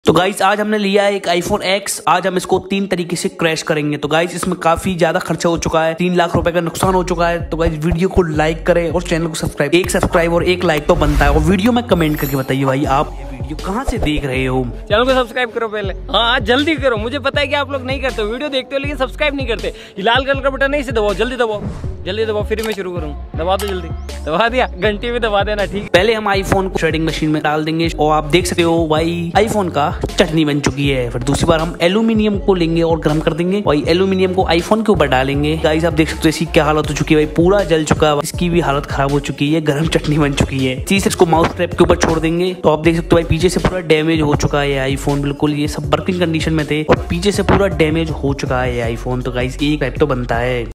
तो गाइस आज हमने लिया है एक iPhone X। आज हम इसको 3 तरीके से क्रैश करेंगे। तो गाइस इसमें काफी ज्यादा खर्चा हो चुका है, 3 लाख रुपए का नुकसान हो चुका है। तो गाइस वीडियो को लाइक करें और चैनल को सब्सक्राइब, एक सब्सक्राइब और एक लाइक तो बनता है। और वीडियो में कमेंट करके बताइए भाई आप ये वीडियो कहाँ से देख रहे हो। चैनल को सब्सक्राइब करो पहले, हाँ जल्दी करो। मुझे पता है कि आप लोग नहीं करते हो, वीडियो देखते हो लेकिन सब्सक्राइब नहीं करते। ये लाल कलर का बटन नहीं से दबाओ, जल्दी दबाओ, जल्दी दबाओ, फिर मैं शुरू करूँ। दबा दो, जल्दी दबा दिया, घंटी भी दबा देना। ठीक, पहले हम आईफोन को थ्रेडिंग मशीन में डाल देंगे और आप देख सकते हो भाई आईफोन का चटनी बन चुकी है। फिर दूसरी बार हम एल्यूमिनियम को लेंगे और गर्म कर देंगे। भाई एल्यूमिनियम को आईफोन के ऊपर डालेंगे। गाइस आप देख सकते हो इसकी क्या हालत हो चुकी है, भाई पूरा जल चुका है, इसकी भी हालत खराब हो चुकी है, गर्म चटनी बन चुकी है। तीसरे इसको माउस ट्रैप के ऊपर छोड़ देंगे। तो आप देख सकते हो भाई पीछे से पूरा डैमेज हो चुका है आईफोन, बिल्कुल ये सब वर्किंग कंडीशन में थे और पीछे से पूरा डैमेज हो चुका है आईफोन। तो गाइस एक टाइप तो बनता है।